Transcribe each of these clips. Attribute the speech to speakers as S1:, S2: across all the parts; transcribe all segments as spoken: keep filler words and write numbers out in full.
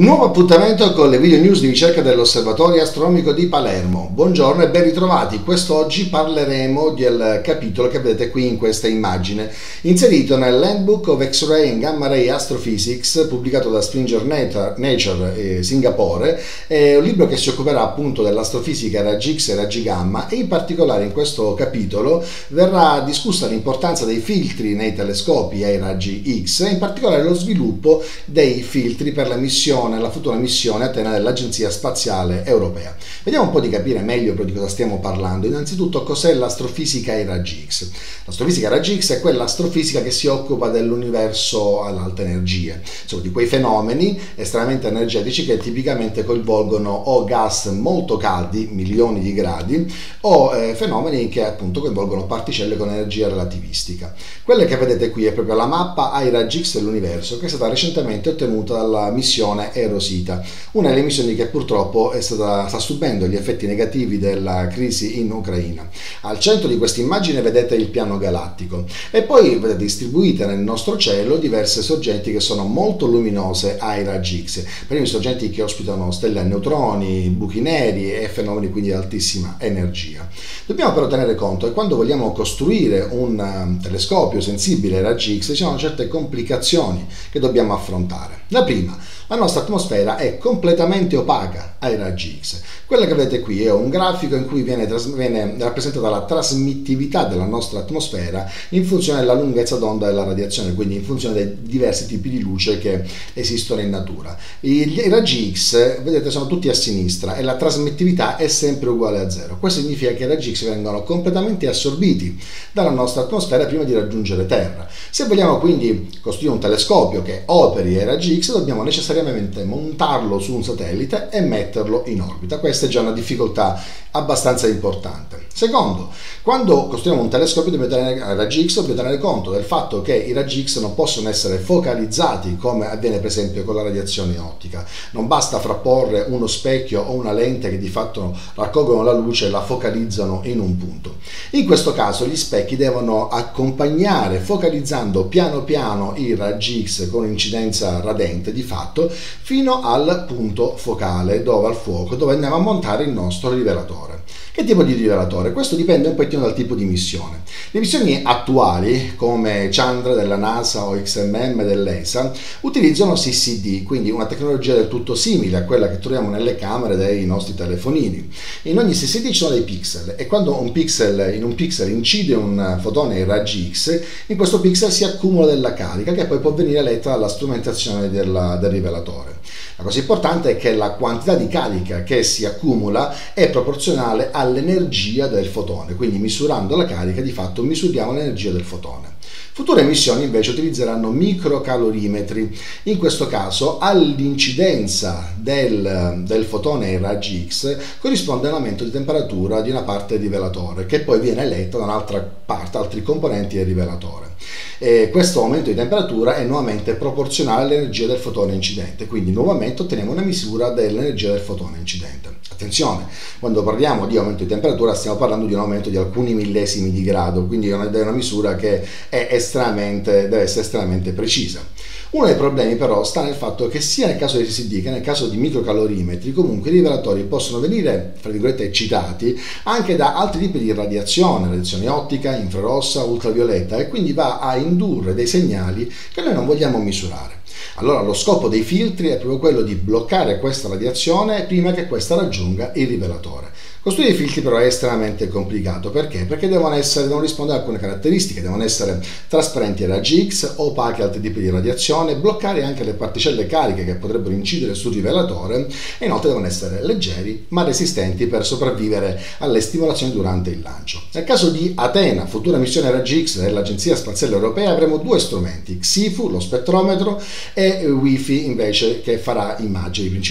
S1: Un nuovo appuntamento con le video news di ricerca dell'Osservatorio Astronomico di Palermo. Buongiorno e ben ritrovati. Quest'oggi parleremo del capitolo che vedete qui in questa immagine, inserito nell'Handbook of X-Ray and Gamma Ray Astrophysics, pubblicato da Springer Nature eh, Singapore. È un libro che si occuperà appunto dell'astrofisica ai raggi X e raggi gamma, e in particolare in questo capitolo verrà discussa l'importanza dei filtri nei telescopi ai raggi X, e in particolare lo sviluppo dei filtri per la missione la futura missione Atena dell'Agenzia Spaziale Europea. Vediamo un po' di capire meglio di cosa stiamo parlando. Innanzitutto, cos'è l'astrofisica ai raggi X? L'astrofisica ai raggi X è quell'astrofisica che si occupa dell'universo ad alte energie, insomma di quei fenomeni estremamente energetici che tipicamente coinvolgono o gas molto caldi, milioni di gradi, o eh, fenomeni che appunto coinvolgono particelle con energia relativistica. Quella che vedete qui è proprio la mappa ai raggi X dell'universo, che è stata recentemente ottenuta dalla missione Rosita, una delle missioni che purtroppo è stata, sta subendo gli effetti negativi della crisi in Ucraina. Al centro di questa immagine vedete il piano galattico, e poi vedete distribuite nel nostro cielo diverse sorgenti che sono molto luminose ai raggi X, primi sorgenti che ospitano stelle a neutroni, buchi neri e fenomeni quindi di altissima energia. Dobbiamo però tenere conto che quando vogliamo costruire un telescopio sensibile ai raggi X ci sono certe complicazioni che dobbiamo affrontare. La prima: la nostra atmosfera è completamente opaca ai raggi X. Quella che vedete qui è un grafico in cui viene, viene rappresentata la trasmittività della nostra atmosfera in funzione della lunghezza d'onda della radiazione, quindi in funzione dei diversi tipi di luce che esistono in natura. I, i raggi X, vedete, sono tutti a sinistra e la trasmittività è sempre uguale a zero. Questo significa che i raggi X vengono completamente assorbiti dalla nostra atmosfera prima di raggiungere Terra. Se vogliamo quindi costruire un telescopio che operi ai raggi X, dobbiamo necessariamente montarlo su un satellite e metterlo in orbita. Questa è già una difficoltà abbastanza importante. Secondo, quando costruiamo un telescopio dobbiamo tenere, ai raggi X dobbiamo tenere conto del fatto che i raggi X non possono essere focalizzati come avviene per esempio con la radiazione ottica. Non basta frapporre uno specchio o una lente che di fatto raccolgono la luce e la focalizzano in un punto. In questo caso gli specchi devono accompagnare, focalizzando piano piano i raggi X con incidenza radente di fatto, fino al punto focale, dove al fuoco, dove andiamo a montare il nostro rivelatore. Che tipo di rivelatore? Questo dipende un pochettino dal tipo di missione. Le missioni attuali, come Chandra della NASA o X M M dell'E S A, utilizzano C C D, quindi una tecnologia del tutto simile a quella che troviamo nelle camere dei nostri telefonini. In ogni C C D ci sono dei pixel, e quando un pixel, in un pixel incide un fotone ai raggi X, in questo pixel si accumula della carica che poi può venire letta dalla strumentazione del, del rivelatore. La cosa importante è che la quantità di carica che si accumula è proporzionale all'energia del fotone, quindi misurando la carica di fatto misuriamo l'energia del fotone. Future missioni invece utilizzeranno microcalorimetri. In questo caso all'incidenza del, del fotone ai raggi X corrisponde un aumento di temperatura di una parte del rivelatore, che poi viene letta da un'altra parte, altri componenti del rivelatore. E questo aumento di temperatura è nuovamente proporzionale all'energia del fotone incidente, quindi nuovamente otteniamo una misura dell'energia del fotone incidente. Attenzione, quando parliamo di aumento di temperatura stiamo parlando di un aumento di alcuni millesimi di grado, quindi è una, è una misura che è estremamente, deve essere estremamente precisa. Uno dei problemi però sta nel fatto che sia nel caso di C C D che nel caso di microcalorimetri comunque i rivelatori possono venire, fra virgolette, eccitati anche da altri tipi di radiazione, radiazione ottica, infrarossa, ultravioletta, e quindi va a indurre dei segnali che noi non vogliamo misurare. Allora lo scopo dei filtri è proprio quello di bloccare questa radiazione prima che questa raggiunga il rivelatore. Costruire i filtri però è estremamente complicato. Perché? Perché devono, essere, devono rispondere a alcune caratteristiche, devono essere trasparenti ai raggi X, opachi a altri tipi di radiazione, bloccare anche le particelle cariche che potrebbero incidere sul rivelatore, e inoltre devono essere leggeri ma resistenti per sopravvivere alle stimolazioni durante il lancio. Nel caso di Atena, futura missione ai raggi X dell'Agenzia Spaziale Europea, avremo due strumenti: Xifu, lo spettrometro, e Wi-Fi invece, che farà immagini principalmente.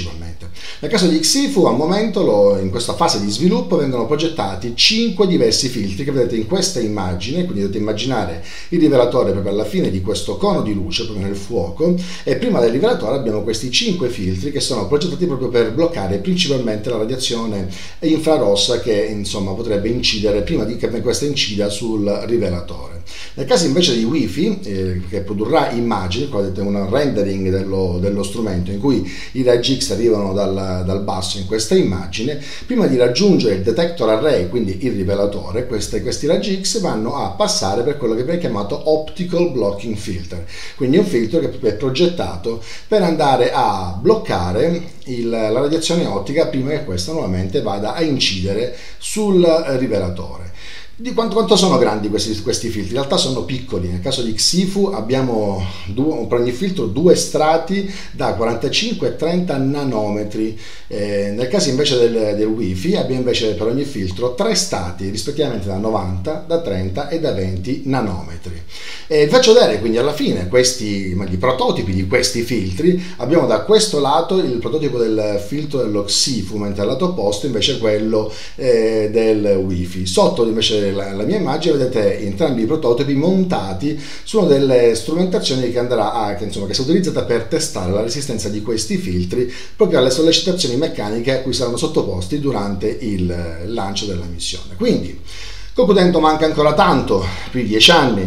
S1: Nel caso di Xifu, al momento, lo, in questa fase di sviluppo, vengono progettati cinque diversi filtri che vedete in questa immagine, quindi dovete immaginare il rivelatore proprio alla fine di questo cono di luce, proprio nel fuoco, e prima del rivelatore abbiamo questi cinque filtri che sono progettati proprio per bloccare principalmente la radiazione infrarossa che insomma potrebbe incidere, prima di che questa incida sul rivelatore. Nel caso invece di Wi-Fi, eh, che produrrà immagini, qua vedete un rendering dello, dello strumento in cui i raggi X arrivano dal, dal basso in questa immagine, prima di raggiungere il detector array, quindi il rivelatore, queste, questi raggi X vanno a passare per quello che viene chiamato optical blocking filter, quindi un filtro che è progettato per andare a bloccare il, la radiazione ottica prima che questa nuovamente vada a incidere sul rivelatore. Di quanto, quanto sono grandi questi, questi filtri? In realtà sono piccoli. Nel caso di Xifu abbiamo due, per ogni filtro due strati da quarantacinque e trenta nanometri. Eh, nel caso invece del, del Wi-Fi abbiamo invece per ogni filtro tre strati rispettivamente da novanta, da trenta e da venti nanometri. E vi faccio vedere quindi alla fine questi, i prototipi di questi filtri. Abbiamo da questo lato il prototipo del filtro dello Xifu, mentre al lato opposto invece quello eh, del Wi-Fi. Sotto invece La, la mia immagine vedete entrambi i prototipi montati su una delle strumentazioni che andrà a, che, insomma, che sarà utilizzata per testare la resistenza di questi filtri proprio alle sollecitazioni meccaniche a cui saranno sottoposti durante il lancio della missione. Quindi, concludendo, manca ancora tanto, più di dieci anni,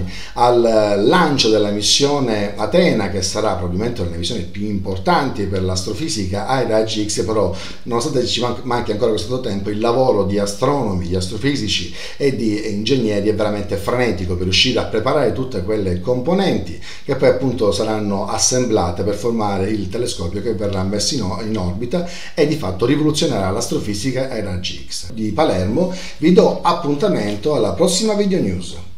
S1: al lancio della missione Athena, che sarà probabilmente una delle missioni più importanti per l'astrofisica ai raggi X, però nonostante ci manchi ancora questo tempo, il lavoro di astronomi, di astrofisici e di ingegneri è veramente frenetico per riuscire a preparare tutte quelle componenti che poi appunto saranno assemblate per formare il telescopio che verrà messo in orbita e di fatto rivoluzionerà l'astrofisica ai raggi X. Di Palermo vi do appuntamento alla prossima video news.